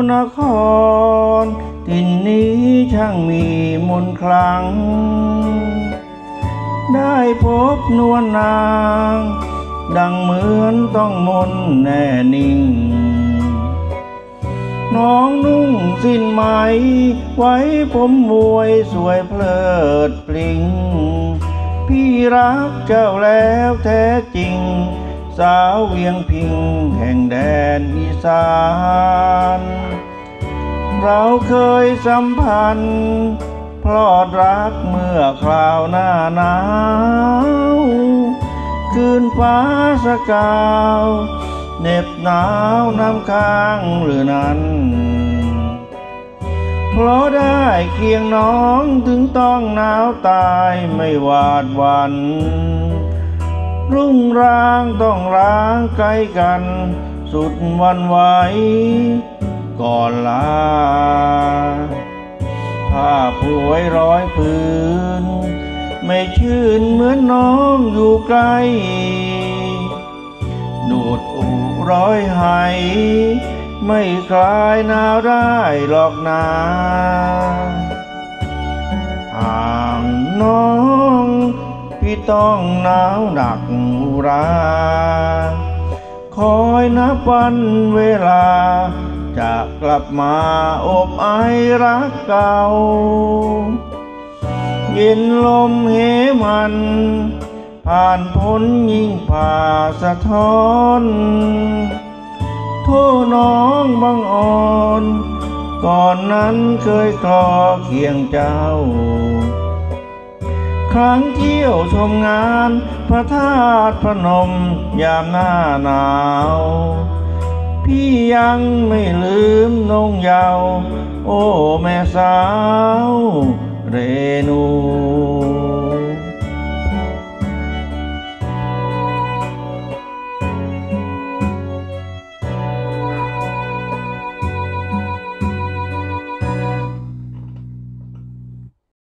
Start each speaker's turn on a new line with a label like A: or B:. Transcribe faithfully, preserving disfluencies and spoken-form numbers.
A: นครทิ่นนี้ช่างมีมนต์ขลังได้พบนวลนางดังเหมือนต้องมนต์แน่นิ่งน้องนุ่งสิ้นไหมไว้ผมมวยสวยเพลิดปลิงพี่รักเจ้าแล้วแท้จริงสาวเวียงพิงแห่งแดนอีสานเราเคยสัมพันธ์พลอดรักเมื่อคราวหน้าหนาวคืนฟ้าสกาวเหน็บหนาวน้ำค้างหรือนั้นเพราะได้เคียงน้องถึงต้องหนาวตายไม่หวาดหวั่นรุ่งร่างต้องร้างไกลกันสุดวันไหวก่อนลาผ้าผวยร้อยพื้นไม่ชื่นเหมือนน้องอยู่ไกลดูดอูร้อยไหไม่คลายหนาวได้หรอกนาห่างน้องพี่ต้องหนาวหนักอุราคอยนับวันเวลาจะกลับมาอบไอรักเก่าเย็นลมเหมันผ่านพ้นยิ่งผ่าสะท้อนโทษน้องบังอ่อนก่อนนั้นเคยคลอเคียงเจ้าครั้งเที่ยวชมงานพระธาตุพนมยามหน้าหนาวพี่ยังไม่ลืมนงเยาว์โอ้แม่สาวเรนู